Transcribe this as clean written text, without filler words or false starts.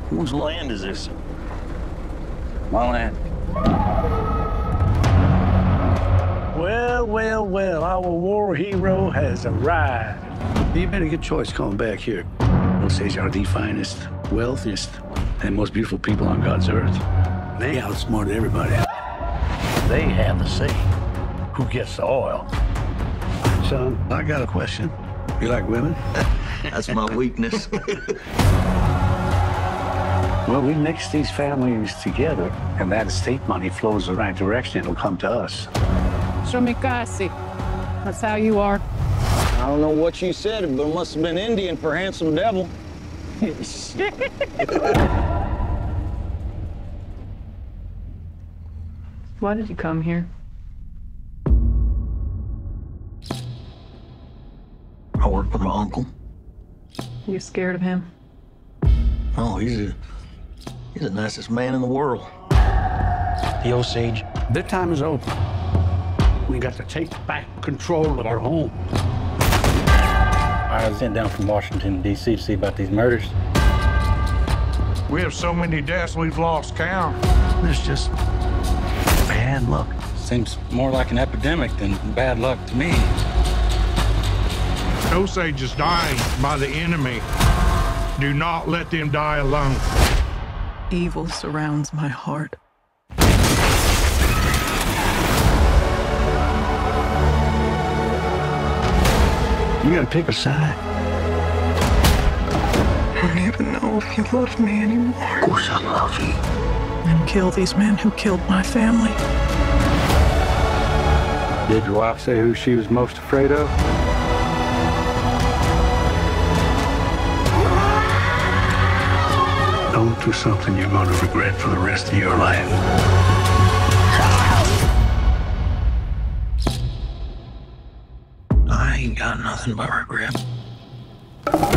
Whose land is this? My land. Well, our war hero has arrived. You made a good choice coming back here. Osage are the finest, wealthiest, and most beautiful people on God's earth. They outsmarted everybody. They have the say who gets the oil. Son, I got a question. You like women? That's my weakness. Well, we mix these families together, and that estate money flows the right direction. It'll come to us. Shomikasi. That's how you are. I don't know what you said, but it must have been Indian for handsome devil. Why did you come here? I work with my uncle. You scared of him? Oh, he's the nicest man in the world. The Osage. Their time is over. We got to take back control of our home. I was sent down from Washington, D.C. to see about these murders. We have so many deaths, we've lost count. There's just bad luck. Seems more like an epidemic than bad luck to me. Osage is dying by the enemy. Do not let them die alone. Evil surrounds my heart. You gotta pick a side. I don't even know if you love me anymore. Of course I love you. And kill these men who killed my family. Did your wife say who she was most afraid of? Don't do something you're gonna regret for the rest of your life. I ain't got nothing but regret.